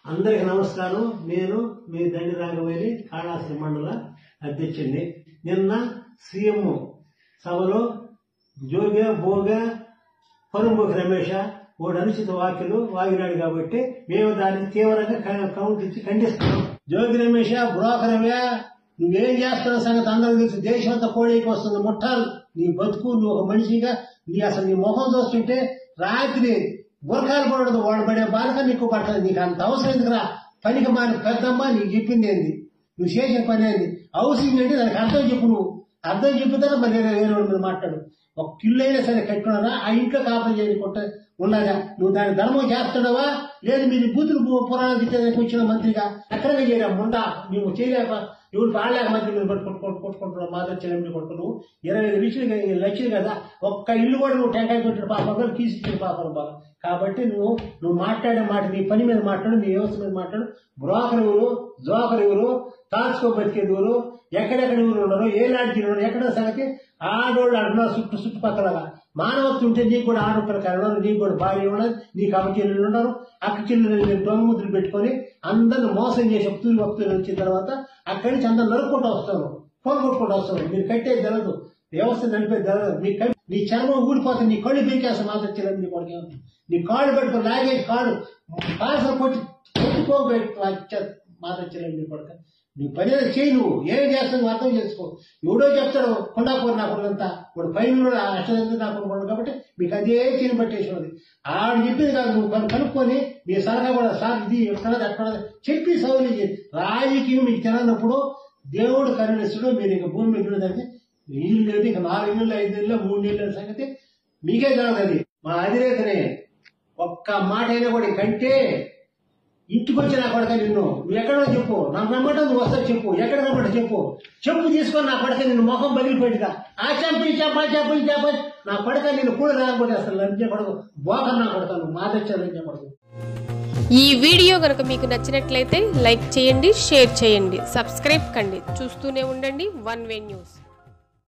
అందరికి నమస్కారం. నేను మీ దండి రాఘవేలి కాళాశ్రీ మండల అధ్యక్షుడిని. నిన్న సీఎం సభలో జోగ భోగ పరుంబోకి రమేష వాడు అనుచిత వ్యాఖ్యలు వాగినాడు కాబట్టి మేము దానికి తీవ్రంగా కౌంటర్ ఇచ్చి ఖండిస్తున్నాం. జోగి రమేష బ్రోకరవే, నువ్వేం చేస్తున్న సంగతి అందరూ తెలుసు. దేశం అంతా కోడైకి వస్తుంది. ముట్టాలు నీ బతుకు, నువ్వు ఒక మనిషిగా అసలు నీ మొహం చూస్తుంటే రాత్రి గురకాలు పడదు. వాడు పడే బాధగా నీకు పట్టదు. నీకు అంత అవసరం ఎందుకురా? పనికి మాని పెద్దమ్మ నీకు చెప్పింది ఏంది, నువ్వు చేసిన పని ఏంది, హౌసింగ్ ఏంటి దానికి అర్థం చెప్పు. నువ్వు అర్థం చెప్పుతారా మరి వేరే మీరు మాట్లాడు. ఒక ఇల్లు అయినా సరే కట్టుకున్నారా, ఆ ఇంట్లో కాపం చేయకుండా ఉన్నదా? నువ్వు దాని ధర్మం చేస్తున్నావా లేదు? మీరు బూతులు పురాణాలు తిట్టడానికి వచ్చిన మంత్రిగా ఎక్కడగా చేయరా ముండా? నువ్వు చేయలేక ఎవరు బాగాలేక మంత్రి మీరు కొట్టుకుంటున్నావు. మాదర్చలేమి కొట్టుకున్నావు. 25 లక్షలు కదా, ఒక్క ఇల్లు కూడా నువ్వు టెంకాయ కొట్టిన పాపం తీసిచ్చిన పాపం బాగా. కాబట్టి నువ్వు మాట్లాడే మాట నీ పని మీద మాట్లాడు, నీ వ్యవస్థ మీద మాట్లాడు. బ్రోకర్ ఎవరు, జోకర్ ఎవరు, తాల్చుకో బతికేది ఎవరు, ఎక్కడెక్కడ ఎవరు ఉన్నారు, ఏ లాంటి ఉన్నారు, ఎక్కడ సంగతి ఆడోళ్ళు అంటున్నారు. చుట్టుపక్కల మానవత్వం ఉంటే నీకు కూడా ఆడపిల్లకాయలు ఉన్నారు, నీకు కూడా భార్య ఉన్నది, నీకు అక్క చెల్లెలు ఉన్నారు. అక్క చెల్లెలు దొంగముద్దులు పెట్టుకొని అందరిని మోసం చేసి భక్తులు వచ్చిన తర్వాత అక్కడి నుంచి అందరు నరుక్కుంటూ వస్తాను, ఫోన్ కొట్టుకుంటూ వస్తాను. మీరు కట్టేది జరగదు, వ్యవస్థ నడిపేది జరగదు. నీ చర్మం ఊడిపోతుంది, నీ కళ్ళు బీకేస్తాను. మాదర్చలేదు నీ కొడుకు, నీ కాళ్ళు పెట్టుకుని లాగే కాళ్ళు కాల్సలు కొట్టుకోబెట్టి మాదర్చలేదు నీ కొడుకు. నీ పని చేయి, నువ్వు ఏం చేస్తావు అర్థం చేసుకో. ఎవడో చెప్తాడు కొండాపూర్ నా కొడుకంతా, వాడు పైన అష్టంతా నా కొడుకు కాబట్టి మీకు అదే చేయని పట్టేసినది. ఆడు చెప్పింది కాదు, నువ్వు కనుక్కొని మీ సలహా కూడా సార్ ఇది ఎక్కడది అక్కడ చెప్పి సౌలు రాజకీయం మీకు తినప్పుడు దేవుడు కరుణిస్తుడు. మీరు ఇక భూమి మీద దానికి నీళ్ళు లేదు. ఇక 4 నెలలు 5 నెలలు 3 నెలల సంగతి మీకే జరగదు. అది మా అధినేతనే ఒక్క మాట అయినా కూడా కంటే ఇంటికి వచ్చి నా కొడక నువ్వు ఎక్కడో చెప్పు, నాకు రమ్మంటే నువ్వు వస్తా చెప్పు, ఎక్కడ రమ్మంటే చెప్పు తీసుకొని నా కొడక నిన్ను మొహం బగిలిపోయిందిగా ఆ చెప్పి నా కొడక నేను కూడా రాకపోతే అసలు లంచే కొడకు బోకర్ నా కొడక నువ్వు మాదర్చే లంచే కొడకు. ఈ వీడియో కనుక మీకు నచ్చినట్లయితే లైక్ చేయండి, షేర్ చేయండి, సబ్స్క్రైబ్ కండి. చూస్తూనే ఉండండి వన్ వే న్యూస్.